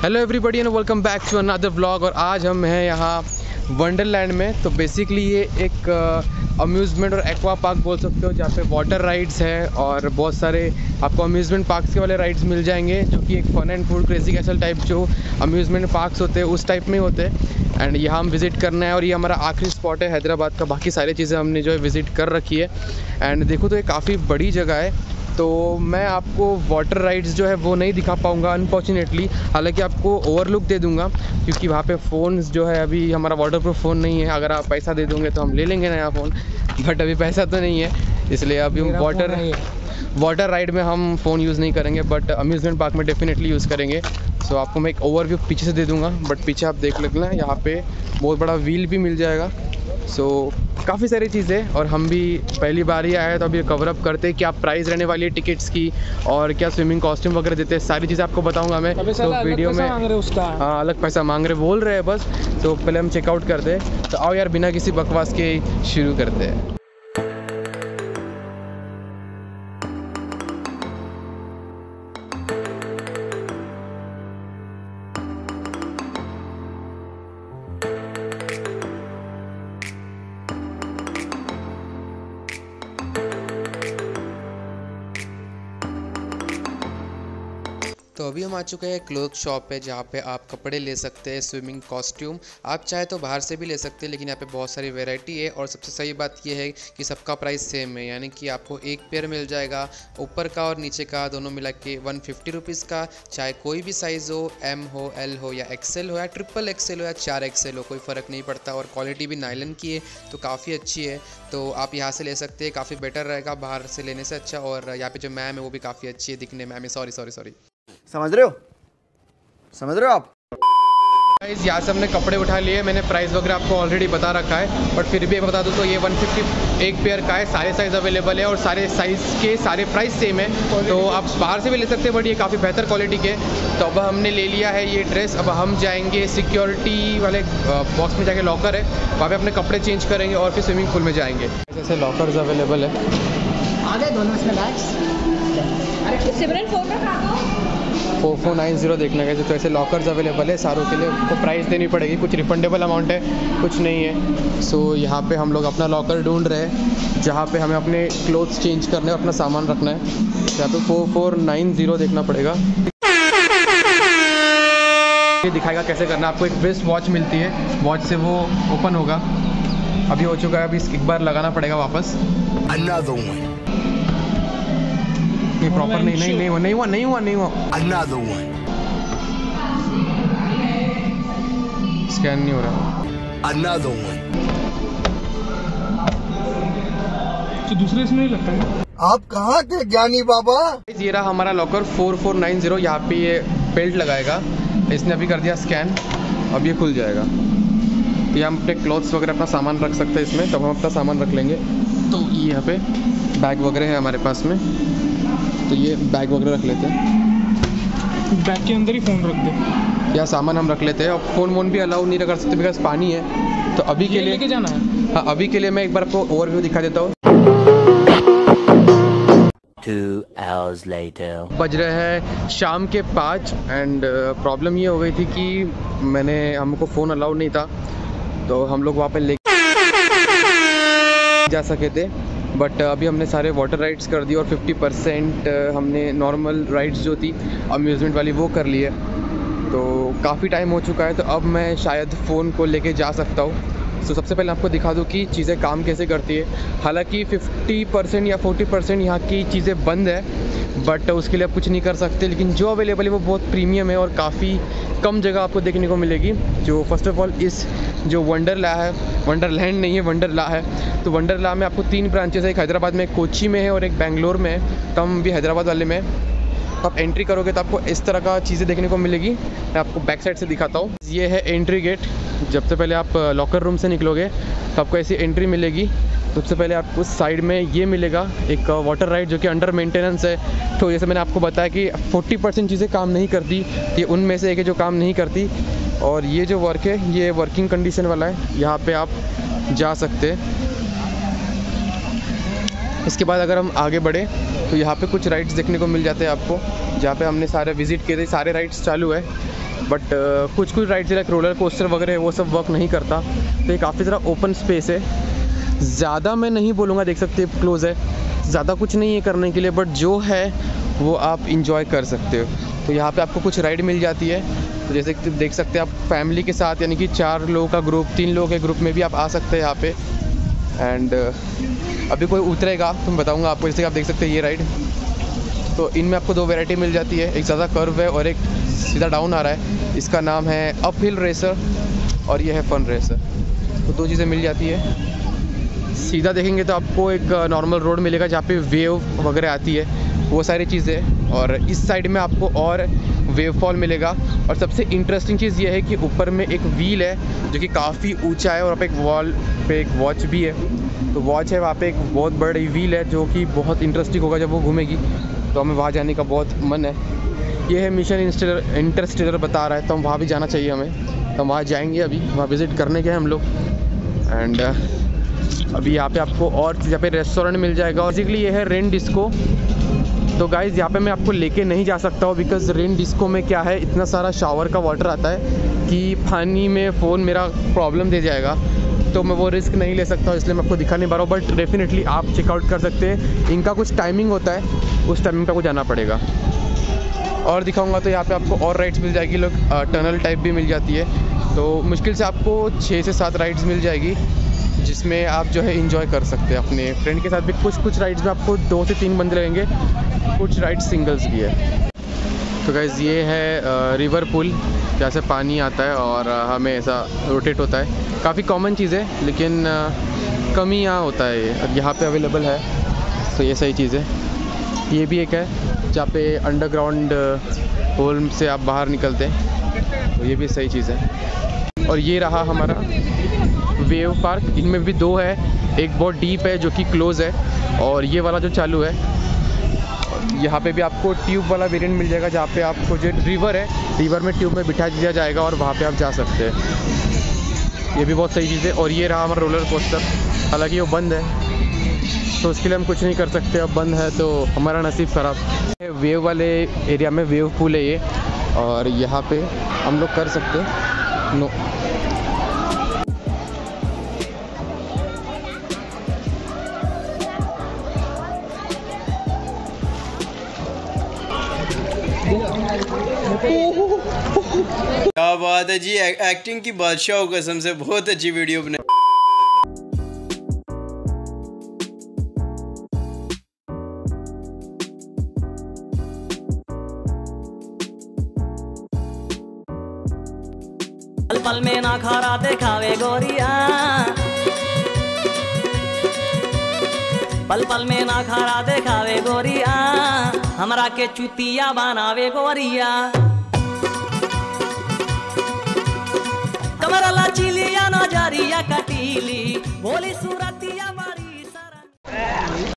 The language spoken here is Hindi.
Hello everybody and welcome back to another vlog. और आज हम हैं यहाँ वंडरलैंड में। तो बेसिकली ये एक अम्यूज़मेंट और एक्वा पार्क बोल सकते हो, जहाँ पे वाटर राइड्स है और बहुत सारे आपको अम्यूज़मेंट पार्क्स के वाले राइड्स मिल जाएंगे, जो कि एक fun and food crazy castle type जो अम्यूज़मेंट पार्क्स होते हैं उस टाइप में होते हैं। एंड यहाँ हम विज़िट करना है और ये हमारा आखिरी स्पॉट है हैदराबाद का। बाकी सारी चीज़ें हमने जो है विज़िट कर रखी है। एंड देखो तो ये काफ़ी बड़ी जगह है, तो मैं आपको वाटर राइड्स जो है वो नहीं दिखा पाऊँगा अनफॉर्चुनेटली। हालांकि आपको ओवरलुक दे दूंगा, क्योंकि वहाँ पे फ़ोन्स जो है अभी हमारा वाटरप्रूफ फ़ोन नहीं है। अगर आप पैसा दे दोगे तो हम ले लेंगे नया फ़ोन, बट अभी पैसा तो नहीं है, इसलिए अभी हम वाटर राइड में हम फ़ोन यूज़ नहीं करेंगे, बट अम्यूज़मेंट पार्क में डेफिनेटली यूज़ करेंगे। सो आपको मैं एक ओवरव्यू पीछे से दे दूँगा, बट पीछे आप देख लेना, यहाँ पे बहुत बड़ा व्हील भी मिल जाएगा। सो काफ़ी सारी चीज़ें, और हम भी पहली बार ही आए हैं तो अभी कवर अप करते हैं क्या प्राइस रहने वाली है टिकट्स की और क्या स्विमिंग कॉस्ट्यूम वगैरह देते हैं, सारी चीज़ें आपको बताऊंगा मैं। तो वीडियो में हाँ अलग पैसा मांग रहे बोल रहे हैं बस। तो पहले हम चेकआउट करते हैं, तो आओ यार बिना किसी बकवास के शुरू करते हैं। तो अभी हम आ चुके हैं क्लोथ शॉप पे, जहाँ पे आप कपड़े ले सकते हैं, स्विमिंग कॉस्ट्यूम। आप चाहे तो बाहर से भी ले सकते हैं, लेकिन यहाँ पे बहुत सारी वैरायटी है। और सबसे सही बात ये है कि सबका प्राइस सेम है, यानी कि आपको एक पेयर मिल जाएगा, ऊपर का और नीचे का दोनों मिला के 150 रुपीज़ का। चाहे कोई भी साइज़ हो, एम हो, एल हो या एक्सेल हो या ट्रिपल एक्सेल हो या 4 एक्सेल हो, कोई फ़र्क नहीं पड़ता। और क्वालिटी भी नायलन की है तो काफ़ी अच्छी है, तो आप यहाँ से ले सकते हैं। काफ़ी बेटर रहेगा बाहर से लेने से अच्छा। और यहाँ पे जो मैम है वो भी काफ़ी अच्छी है दिखने में। सॉरी समझ रहे हो आप? यहाँ से हमने कपड़े उठा लिए, मैंने प्राइस वगैरह आपको ऑलरेडी बता रखा है, बट फिर भी बता दूँ तो ये 150 एक पेयर का है। सारे साइज़ अवेलेबल है और सारे साइज़ के सारे प्राइस सेम है, तो आप बाहर से भी ले सकते हैं, बट ये काफ़ी बेहतर क्वालिटी के। तो अब हमने ले लिया है ये ड्रेस। अब हम जाएंगे सिक्योरिटी वाले बॉक्स में, जाके लॉकर है वहाँ पे अपने कपड़े चेंज करेंगे और फिर स्विमिंग पूल में जाएंगे। ऐसे लॉकर्स अवेलेबल है आगे दोनों इसमें बैग्स। सिमरन फोन रखा 4490 देखने गए तो ऐसे लॉकर्स अवेलेबल है सारों के लिए। तो प्राइस देनी पड़ेगी, कुछ रिफंडेबल अमाउंट है, कुछ नहीं है। सो यहाँ पे हम लोग अपना लॉकर ढूंढ रहे हैं, जहाँ पे हमें अपने क्लोथ्स चेंज करने और अपना सामान रखना है। यहाँ पे 4490 देखना पड़ेगा, ये दिखाएगा कैसे करना। आपको एक वेस्ट वॉच मिलती है, वॉच से वो ओपन होगा। अभी हो चुका है, अभी एक बार लगाना पड़ेगा वापस। प्रॉपर नहीं हुआ। स्कैन नहीं हो रहा। तो दूसरे इसमें नहीं लगता है। आप कहाँ थे ज्ञानी बाबा? ये रहा हमारा लॉकर 4490। यहाँ पे ये बेल्ट लगाएगा, इसने अभी कर दिया स्कैन, अब ये खुल जाएगा। तो यहाँ हम अपने क्लॉथ्स वगैरह अपना सामान रख सकते हैं इसमें, तब हम अपना सामान रख लेंगे। तो ये यहाँ पे बैग वगैरह है हमारे पास में, तो ये बैग वगैरह रख लेते हैं। बैग के अंदर ही फ़ोन रख दे, या सामान हम रख लेते हैं। और फ़ोन वोन भी अलाउ नहीं कर सकते बिकॉज पानी है। तो अभी के लिए लेके जाना है। हाँ, अभी के लिए मैं एक बार आपको ओवरव्यू दिखा देता हूँ। 2 hours later. बज रहे हैं शाम के 5 एंड प्रॉब्लम ये हो गई थी कि हमको फ़ोन अलाउड नहीं था, तो हम लोग वहाँ पे ले जा सके थे। बट अभी हमने सारे वाटर राइड्स कर दिए और 50% हमने नॉर्मल राइड्स जो थी अम्यूज़मेंट वाली वो कर ली है। तो काफ़ी टाइम हो चुका है, तो अब मैं शायद फ़ोन को लेके जा सकता हूँ। तो सबसे पहले आपको दिखा दूँ कि चीज़ें काम कैसे करती है। हालांकि 50% या 40% यहाँ की चीज़ें बंद है, बट उसके लिए आप कुछ नहीं कर सकते। लेकिन जो अवेलेबल है वो बहुत प्रीमियम है और काफ़ी कम जगह आपको देखने को मिलेगी। जो फर्स्ट ऑफ ऑल इस जो वंडरलैंड नहीं है, वंडरला है। तो वंडरला में आपको 3 ब्रांचेस है, एक हैदराबाद में, एक कोची में है और एक बेंगलोर में है। तो हम भी हैदराबाद वाले में। तो आप एंट्री करोगे तो आपको इस तरह का चीज़ें देखने को मिलेगी। मैं आपको बैक साइड से दिखाता हूँ। ये है एंट्री गेट। जब से पहले आप लॉकर रूम से निकलोगे तो आपको ऐसी एंट्री मिलेगी। सबसे पहले आपको साइड में ये मिलेगा एक वाटर राइड, जो कि अंडर मेंटेनेंस है। तो जैसे मैंने आपको बताया कि 40% चीज़ें काम नहीं करती, ये उनमें से एक है जो काम नहीं करती। और ये जो वर्क है ये वर्किंग कंडीशन वाला है, यहाँ पे आप जा सकते हैं। इसके बाद अगर हम आगे बढ़े तो यहाँ पे कुछ राइड्स देखने को मिल जाते हैं आपको, जहाँ पे हमने सारे विज़िट किए थे। सारे राइड्स चालू है बट कुछ कुछ राइड्स लाइक रोलर कोस्टर वगैरह वो सब वर्क नहीं करता। तो ये काफ़ी ज़्यादा ओपन स्पेस है, ज़्यादा मैं नहीं बोलूँगा, देख सकते हैं क्लोज है, ज़्यादा कुछ नहीं है करने के लिए, बट जो है वो आप इंजॉय कर सकते हो। तो यहाँ पे आपको कुछ राइड मिल जाती है। तो जैसे कि देख सकते हैं आप फैमिली के साथ, यानी कि 4 लोगों का ग्रुप, 3 लोगों के ग्रुप में भी आप आ सकते हैं यहाँ पे। एंड अभी कोई उतरेगा तो मैं बताऊँगा आपको। जैसे कि आप देख सकते हैं ये राइड, तो इनमें आपको 2 वैरायटी मिल जाती है, एक ज़्यादा कर्व है और एक सीधा डाउन आ रहा है। इसका नाम है अप हिल रेसर और ये है फन रेसर। तो 2 चीज़ें मिल जाती है। सीधा देखेंगे तो आपको एक नॉर्मल रोड मिलेगा जहाँ पे वेव वगैरह आती है, वो सारी चीज़ें, और इस साइड में आपको और वेव फॉल मिलेगा। और सबसे इंटरेस्टिंग चीज़ ये है कि ऊपर में एक व्हील है जो कि काफ़ी ऊंचा है, और वहाँ पे एक वॉल पे एक वॉच भी है। तो वॉच है वहाँ पे, एक बहुत बड़ी व्हील है जो कि बहुत इंटरेस्टिंग होगा जब वो घूमेगी। तो हमें वहाँ जाने का बहुत मन है। ये है मिशन इंटरस्टेलर बता रहा है, तो हम वहाँ भी जाना चाहिए हमें। तो हम वहाँ जाएंगे, अभी वहाँ विज़िट करने के हैं हम लोग। एंड अभी यहाँ पे आपको और यहाँ पे रेस्टोरेंट मिल जाएगा। और बेसिकली ये है रेन डिस्को। तो गाइज़ यहाँ पे मैं आपको लेके नहीं जा सकता हूँ, बिकॉज़ रेन डिस्को में क्या है, इतना सारा शावर का वाटर आता है कि पानी में फ़ोन मेरा प्रॉब्लम दे जाएगा। तो मैं वो रिस्क नहीं ले सकता हूँ, इसलिए मैं आपको दिखा नहीं पा रहा हूँ। बट डेफिनेटली आप चेकआउट कर सकते हैं। इनका कुछ टाइमिंग होता है, उस टाइमिंग पे आपको जाना पड़ेगा। और दिखाऊंगा तो यहाँ पे आपको और राइड्स मिल जाएगी, लोग टनल टाइप भी मिल जाती है। तो मुश्किल से आपको 6 से 7 राइड्स मिल जाएगी, जिसमें आप जो है इंजॉय कर सकते हैं अपने फ्रेंड के साथ भी। कुछ राइड्स में आपको 2 से 3 बंदे लगेंगे, कुछ राइड्स सिंगल्स भी है। तो गाइज़ ये है रिवर पुल, जहाँ से पानी आता है और हमें ऐसा रोटेट होता है। काफ़ी कॉमन चीज़ है, लेकिन कम ही यहाँ होता है ये, और यहाँ पे अवेलेबल है। तो ये सही चीज़ है। ये भी एक है जहाँ पे अंडरग्राउंड होल से आप बाहर निकलते हैं, तो ये भी सही चीज़ है। और ये रहा हमारा वेव पार्क। इनमें भी 2 है, एक बहुत डीप है जो कि क्लोज़ है, और ये वाला जो चालू है। यहाँ पे भी आपको ट्यूब वाला वेरिएंट मिल जाएगा, जहाँ पे आपको जो रिवर है, रिवर में ट्यूब में बिठा दिया जाएगा और वहाँ पे आप जा सकते हैं। ये भी बहुत सही चीज़ है। और ये रहा हमारा रोलर कोस्टर, हालांकि वो बंद है, तो उसके लिए हम कुछ नहीं कर सकते। अब बंद है तो हमारा नसीब ख़राब है। वेव वाले एरिया में वेव पूल है ये, और यहाँ पे हम लोग कर सकते हैं। नो, क्या बात है जी, एक्टिंग की बादशाह हो कसम से, बहुत अच्छी वीडियो बनाई। पल पल में ना खारा देखावे गोरिया, पल पल में ना खारा देखावे गोरिया, हमरा के चुतिया बनावे गोरिया।